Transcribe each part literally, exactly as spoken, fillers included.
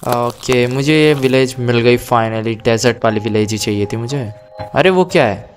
Okay, मुझे ये village मिल गई फाइनली। डेजर्ट वाली विलेज ही चाहिए थी मुझे। अरे वो क्या है?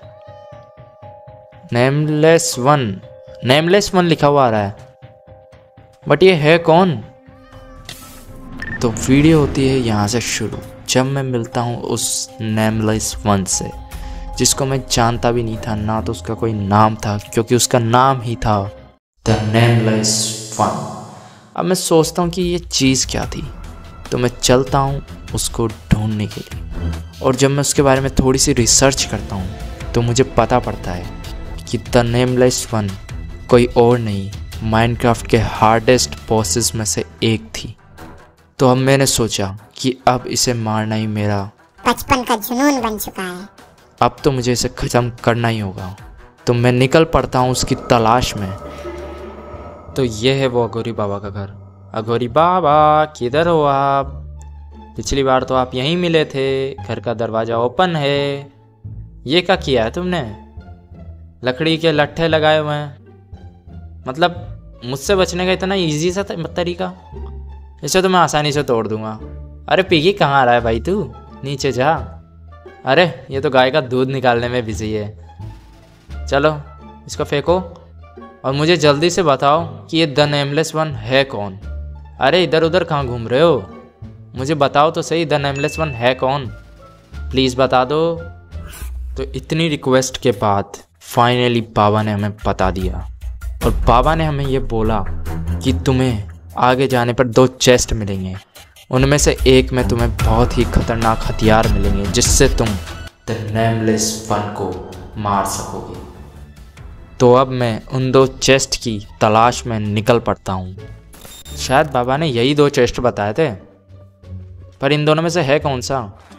नेमलेस वन, नेमलेस वन लिखा हुआ आ रहा है, बट ये है कौन? तो वीडियो होती है यहाँ से शुरू, जब मैं मिलता हूँ उस नेमलेस वन से, जिसको मैं जानता भी नहीं था, ना तो उसका कोई नाम था, क्योंकि उसका नाम ही था द नेमलेस वन। अब मैं सोचता हूँ कि ये चीज़ क्या थी, तो मैं चलता हूँ उसको ढूंढने के लिए। और जब मैं उसके बारे में थोड़ी सी रिसर्च करता हूँ तो मुझे पता पड़ता है कि द नेमलेस वन कोई और नहीं, माइनक्राफ्ट के हार्डेस्ट बॉसेस में से एक थी। तो अब मैंने सोचा कि अब इसे मारना ही मेरा बचपन का जुनून बन चुका है। अब तो मुझे इसे ख़त्म करना ही होगा। तो मैं निकल पड़ता हूँ उसकी तलाश में। तो ये है वो अघोरी बाबा का घर। अघोरी बाबा किधर हो आप? पिछली बार तो आप यहीं मिले थे। घर का दरवाज़ा ओपन है। ये क्या किया है तुमने? लकड़ी के लट्ठे लगाए हुए हैं। मतलब मुझसे बचने का इतना इजी सा तरीका? इसे तो मैं आसानी से तोड़ दूंगा। अरे पिगी कहाँ आ रहा है भाई तू? नीचे जा। अरे ये तो गाय का दूध निकालने में बिजी है। चलो इसको फेंको और मुझे जल्दी से बताओ कि ये द नेमलेस वन है कौन। अरे इधर उधर कहाँ घूम रहे हो? मुझे बताओ तो सही, द नेमलेस वन है कौन? प्लीज़ बता दो। तो इतनी रिक्वेस्ट के बाद फाइनली बाबा ने हमें बता दिया। और बाबा ने हमें ये बोला कि तुम्हें आगे जाने पर दो चेस्ट मिलेंगे, उनमें से एक में तुम्हें बहुत ही खतरनाक हथियार मिलेंगे जिससे तुम द नेमलेस वन को मार सकोगे। तो अब मैं उन दो चेस्ट की तलाश में निकल पड़ता हूँ। शायद बाबा ने यही दो चेस्ट बताए थे, पर इन दोनों में से है कौन सा?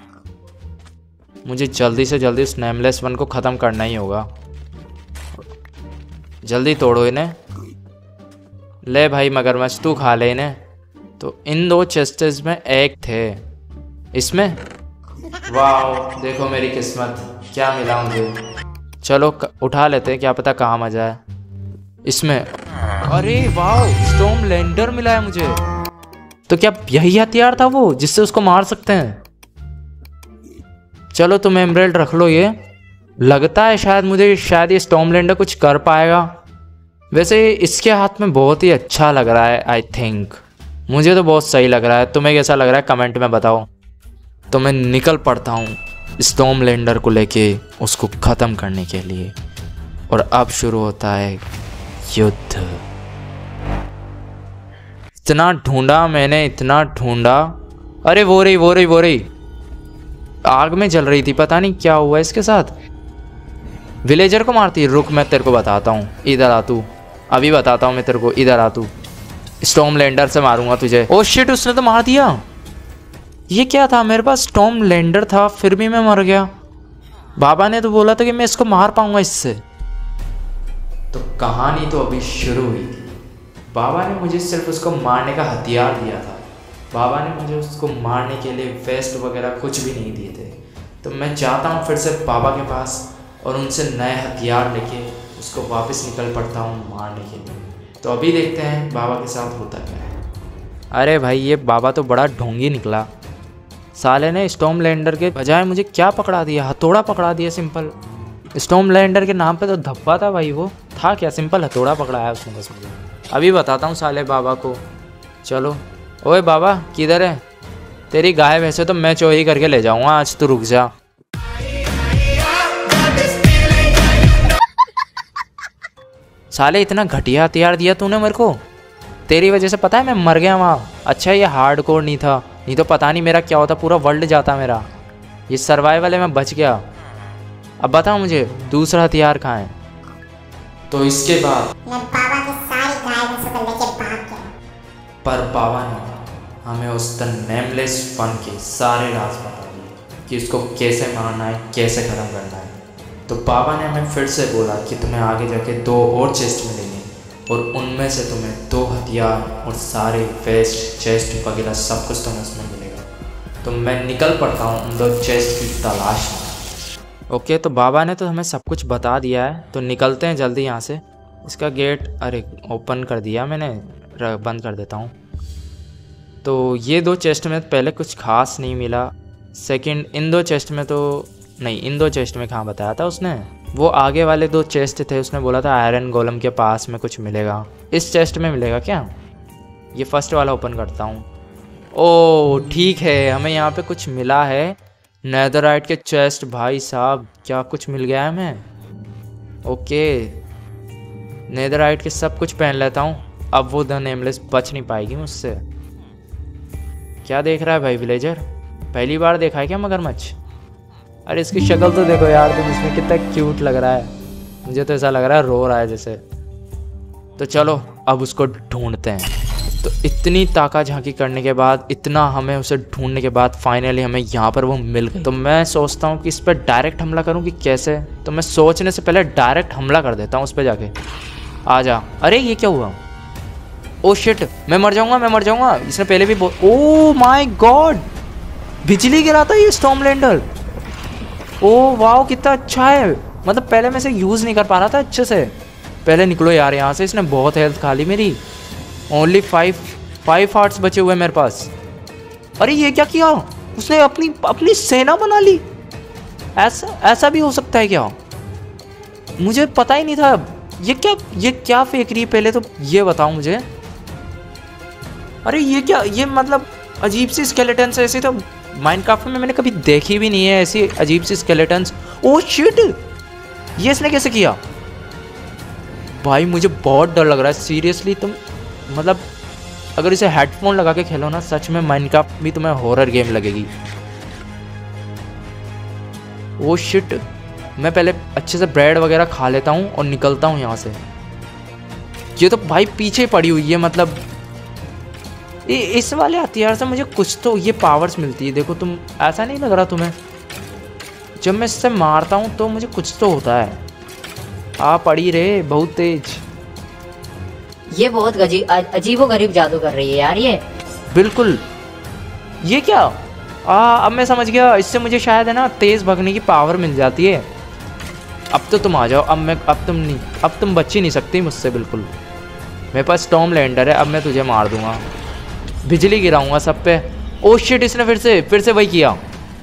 मुझे जल्दी से जल्दी उस नेमलेस वन को ख़त्म करना ही होगा। जल्दी तोड़ो इन्हें। ले भाई मगरमच्छ, तू खा ले इन्हें। तो इन दो चेस्टेस में एक थे, इसमें वाह देखो मेरी किस्मत, क्या मिला मुझे। चलो उठा लेते हैं, क्या पता काम आ जाए इसमें। अरे वाह, स्टॉर्म लैंडर मिला है मुझे। तो क्या यही हथियार था वो जिससे उसको मार सकते हैं? चलो तुम एमराल्ड रख लो। ये लगता है शायद मुझे शायद ये स्टॉर्म लैंडर कुछ कर पाएगा। वैसे इसके हाथ में बहुत ही अच्छा लग रहा है। आई थिंक मुझे तो बहुत सही लग रहा है। तुम्हें कैसा लग रहा है कमेंट में बताओ। तो मैं निकल पड़ता हूँ स्टॉर्म लैंडर को लेके उसको ख़त्म करने के लिए। और अब शुरू होता है युद्ध। इतना ढूंढा मैंने, इतना ढूंढा। अरे वो रही वो रही वो रही आग में जल रही थी, पता नहीं क्या हुआ इसके साथ। विलेजर को मारती। रुक मैं तेरे को बताता हूँ, इधर आ तू। अभी बताता हूँ मैं तेरे को, इधर आ तू। स्टॉर्म लैंडर से मारूंगा तुझे। ओ शिट, उसने तो मार दिया। ये क्या था? मेरे पास स्टॉर्म लैंडर था फिर भी मैं मर गया। बाबा ने तो बोला था कि मैं इसको मार पाऊंगा इससे। तो कहानी तो अभी शुरू हुई थी। बाबा ने मुझे सिर्फ उसको मारने का हथियार दिया था। बाबा ने मुझे उसको मारने के लिए वेस्ट वगैरह कुछ भी नहीं दिए थे। तो मैं चाहता हूँ फिर से बाबा के पास और उनसे नए हथियार लेके उसको वापस निकल पड़ता हूँ मारने के लिए। तो अभी देखते हैं बाबा के साथ होता क्या है। अरे भाई ये बाबा तो बड़ा ढोंगी निकला। साले ने स्टॉर्म लैंडर के बजाय मुझे क्या पकड़ा दिया? हथौड़ा पकड़ा दिया सिंपल। स्टॉर्म लैंडर के नाम पे तो धब्बा था भाई, वो था क्या? सिंपल हथौड़ा पकड़ाया उसने बस मुझे। अभी बताता हूँ साले बाबा को। चलो ओए बाबा किधर है? तेरी गाय भैंसे तो मैं चोरी करके ले जाऊँगा आज, तो रुक जा। साले इतना घटिया हथियार दिया तूने मेरे को। तेरी वजह से पता है मैं मर गया वहाँ। अच्छा ये हार्डकोर नहीं था, नहीं तो पता नहीं मेरा क्या होता, पूरा वर्ल्ड जाता मेरा। ये सर्वाइवल है, मैं बच गया। अब बता मुझे दूसरा हथियार कहाँ है? तो इसके बाद बाबा की सारी गाय भैंसों को लेके भाग गया। पर बाबा ने हमें उस द नेमलेस वन के सारे राज बता दिए कि उसको कैसे मारना है, कैसे ख़त्म करना है। तो बाबा ने हमें फिर से बोला कि तुम्हें आगे जाके दो और चेस्ट मिलेंगे और उनमें से तुम्हें दो हथियार और सारे वेस्ट चेस्ट वगैरह सब कुछ तुम्हें उसमें मिलेगा। तो मैं निकल पड़ता हूँ उन दो चेस्ट की तलाश में। ओके तो बाबा ने तो हमें सब कुछ बता दिया है, तो निकलते हैं जल्दी यहाँ से। इसका गेट अरे ओपन कर दिया मैंने, बंद कर देता हूँ। तो ये दो चेस्ट में पहले कुछ खास नहीं मिला। सेकंड इन दो चेस्ट में तो नहीं, इन दो चेस्ट में कहाँ बताया था उसने, वो आगे वाले दो चेस्ट थे उसने बोला था आयरन गोलम के पास में कुछ मिलेगा, इस चेस्ट में मिलेगा क्या? ये फर्स्ट वाला ओपन करता हूँ। ओ ठीक है, हमें यहाँ पे कुछ मिला है, नेदरराइट के चेस्ट। भाई साहब क्या कुछ मिल गया है हमें। ओके नेदरराइट के सब कुछ पहन लेता हूँ, अब वो द नेमलेस बच नहीं पाएगी मुझसे। क्या देख रहा है भाई विलेजर, पहली बार देखा है क्या मगरमच्छ? अरे इसकी शक्ल तो देखो यार तुम, इसमें कितना क्यूट लग रहा है, मुझे तो ऐसा लग रहा है रो रहा है जैसे। तो चलो अब उसको ढूंढते हैं। तो इतनी ताका झांकी करने के बाद, इतना हमें उसे ढूंढने के बाद फाइनली हमें यहाँ पर वो मिल गई। तो मैं सोचता हूँ कि इस पर डायरेक्ट हमला करूँ कि कैसे, तो मैं सोचने से पहले डायरेक्ट हमला कर देता हूँ उस पर जाके। आ जा। अरे ये क्या हुआ? ओ शिट, मैं मर जाऊंगा, मैं मर जाऊंगा। इसने पहले भी ओ माय गॉड, बिजली गिरा था ये स्टॉर्मलैंडर। ओ वाओ कितना अच्छा है, मतलब पहले मैं इसे यूज़ नहीं कर पा रहा था अच्छे से। पहले निकलो यार यहाँ से, इसने बहुत हेल्थ खा ली मेरी। ओनली फाइव फाइव हार्ट्स बचे हुए मेरे पास। अरे ये क्या किया उसने, अपनी अपनी सेना बना ली। ऐसा ऐसा भी हो सकता है क्या? मुझे पता ही नहीं था। ये क्या ये क्या फेंक रही है पहले तो ये बताओ मुझे। अरे ये क्या, ये मतलब अजीब सी स्केलेटन्स है, ऐसे तो माइनक्राफ्ट में मैंने कभी देखी भी नहीं है ऐसी अजीब सी स्केलेटन्स। ओह शिट, ये इसने कैसे किया? भाई मुझे बहुत डर लग रहा है सीरियसली। तुम मतलब अगर इसे हेडफोन लगा के खेलो ना, सच में माइनक्राफ्ट भी तुम्हें हॉरर गेम लगेगी। ओह शिट, मैं पहले अच्छे से ब्रेड वगैरह खा लेता हूँ और निकलता हूँ यहाँ से। ये तो भाई पीछे पड़ी हुई है, मतलब इस वाले हथियार से मुझे कुछ तो ये पावर्स मिलती है। देखो तुम, ऐसा नहीं लग रहा तुम्हें? जब मैं इससे मारता हूँ तो मुझे कुछ तो होता है। आ पड़ी रे, बहुत तेज। ये बहुत अजीबो गरीब जादू कर रही है यार ये। बिल्कुल। ये क्या? आ अब मैं समझ गया, इससे मुझे शायद है ना तेज भागने की पावर मिल जाती है। अब तो तुम आ जाओ, अब मैं अब तुम नहीं अब तुम बच ही नहीं सकती मुझसे बिल्कुल। मेरे पास स्टॉर्मलैंडर है, अब मैं तुझे मार दूंगा, बिजली गिराऊंगा सब पे। ओ शिट, इसने फिर से फिर से वही किया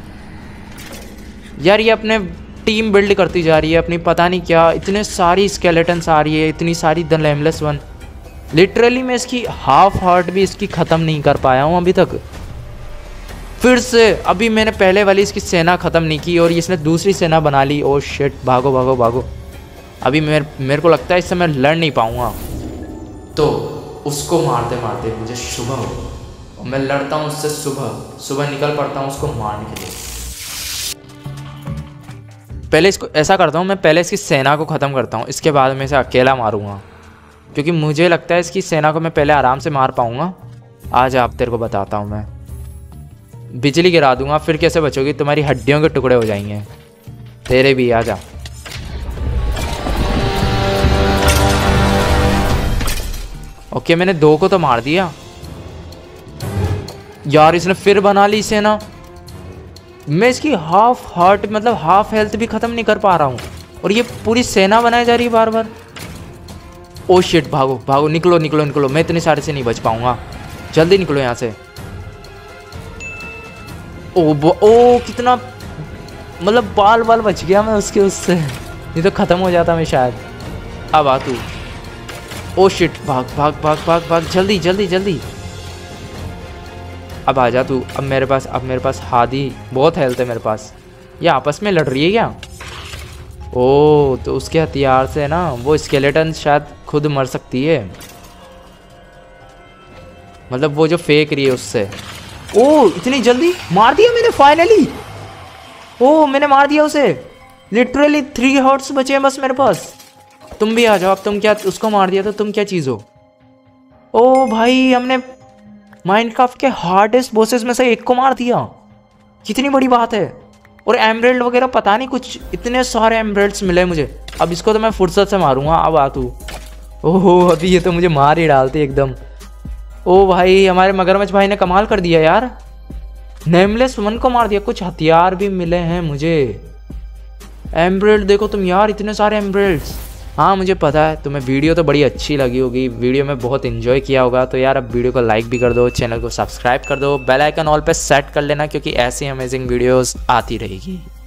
यार। ये अपने टीम बिल्ड करती जा रही है अपनी, पता नहीं क्या। इतने सारी स्केलेटन्स आ रही है, इतनी सारी द नेमलेस वन। लिटरली मैं इसकी हाफ हार्ट भी इसकी ख़त्म नहीं कर पाया हूँ अभी तक। फिर से अभी मैंने पहले वाली इसकी सेना ख़त्म नहीं की और इसने दूसरी सेना बना ली। ओ शिट, भागो भागो भागो। अभी मेरे मेरे को लगता है इससे मैं लड़ नहीं पाऊँगा। तो उसको मारते मारते मुझे सुबह हो और मैं लड़ता हूँ उससे सुबह सुबह निकल पड़ता हूँ उसको मारने के लिए। पहले इसको ऐसा करता हूँ, मैं पहले इसकी सेना को ख़त्म करता हूँ, इसके बाद मैं इसे अकेला मारूंगा, क्योंकि मुझे लगता है इसकी सेना को मैं पहले आराम से मार पाऊँगा। आज आप तेरे को बताता हूँ मैं। बिजली गिरा दूंगा, फिर कैसे बचोगी? तुम्हारी हड्डियों के टुकड़े हो जाएंगे तेरे भी। आ जा। ओके मैंने दो को तो मार दिया यार। इसने फिर बना ली सेना। मैं इसकी हाफ हार्ट मतलब हाफ हेल्थ भी ख़त्म नहीं कर पा रहा हूँ और ये पूरी सेना बनाई जा रही है बार बार। ओ शिट, भागो भागो, निकलो निकलो निकलो। मैं इतने सारे से नहीं बच पाऊंगा, जल्दी निकलो यहाँ से। ओ ओ कितना मतलब बाल बाल बच गया मैं उसके, उससे नहीं तो ख़त्म हो जाता मैं शायद। अब आ तू। ओ शिट, भाग भाग भाग भाग भाग, जल्दी जल्दी जल्दी। अब आ जा तू। अब मेरे पास अब मेरे पास हादी बहुत हेल्थ है मेरे पास। ये आपस में लड़ रही है क्या? ओ तो उसके हथियार से ना वो स्केलेटन शायद खुद मर सकती है, मतलब वो जो फेंक रही है उससे। ओ इतनी जल्दी मार दिया मैंने फाइनली। ओ मैंने मार दिया उसे। लिटरली थ्री हार्ट्स बचे हैं बस मेरे पास। तुम भी आ जाओ। अब तुम क्या, उसको मार दिया तो तुम क्या चीज़ हो? ओ भाई हमने माइनक्राफ्ट के हार्डेस्ट बॉसेस में से एक को मार दिया, कितनी बड़ी बात है। और एमराल्ड वगैरह पता नहीं कुछ, इतने सारे एमराल्ड्स मिले मुझे। अब इसको तो मैं फुर्सत से मारूंगा। अब आ तू। ओहो अभी ये तो मुझे मार ही डालती एकदम। ओ भाई हमारे मगरमच्छ भाई ने कमाल कर दिया यार, नेमलेस वन को मार दिया। कुछ हथियार भी मिले हैं मुझे। एमराल्ड देखो तुम यार, इतने सारे एमराल्ड्स। हाँ मुझे पता है तुम्हें वीडियो तो बड़ी अच्छी लगी होगी, वीडियो में बहुत इन्जॉय किया होगा। तो यार अब वीडियो को लाइक भी कर दो, चैनल को सब्सक्राइब कर दो, बेल आइकन ऑल पे सेट कर लेना, क्योंकि ऐसी अमेजिंग वीडियोस आती रहेगी।